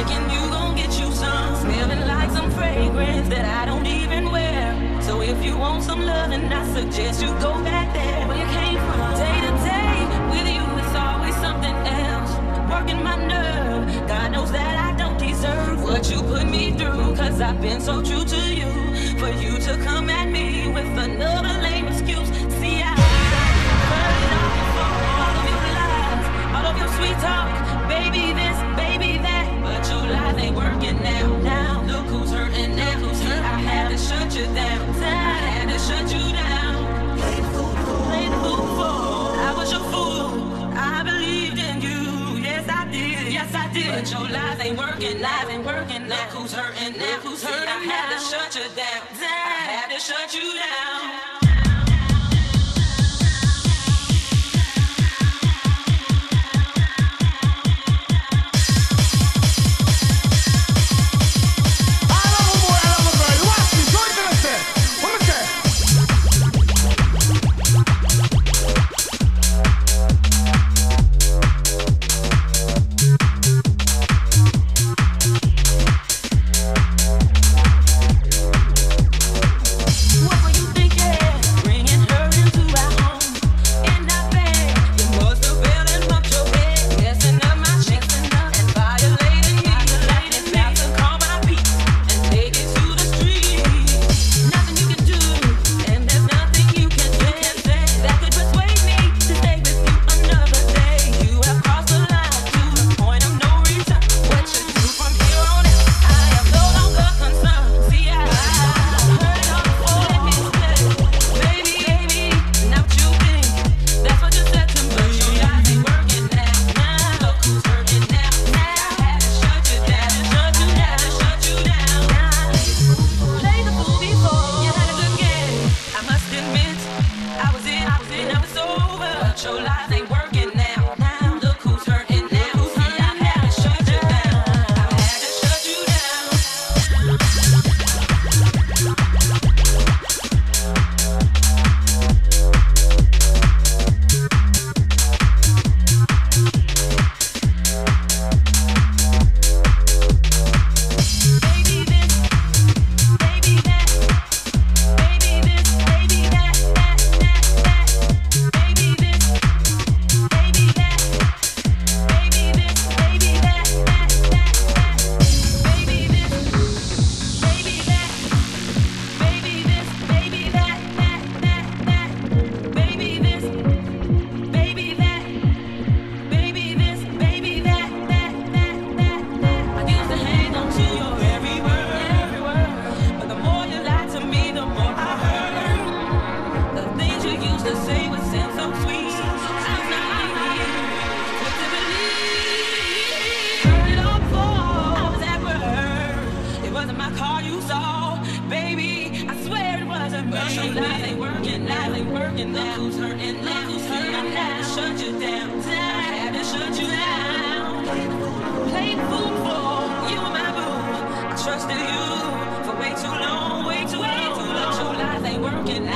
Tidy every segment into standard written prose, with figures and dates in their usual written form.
thinking you gon' get you some, smelling like some fragrance that I don't even wear. So if you want some loving, I suggest you go back there where you came from. Day to day with you, it's always something else, working my nerve. God knows that I don't deserve what you put me through, cause I've been so true to you. For you to come at me with another lame excuse. See, I heard it all before, all of your lies, all of your sweet talk, baby this, baby that, but your lies ain't working now. Now look who's hurting now. Who's hurt? I had to shut you down. I had to shut you down. Play the fool for. I was your fool. I believed in you. Yes I did. Yes I did. But your lies ain't working. Lies ain't working now. Look who's hurting now. Who's hurting? I had to shut you down. I had to shut you down.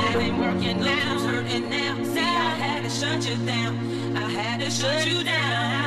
Shut you down. I had to shut you down.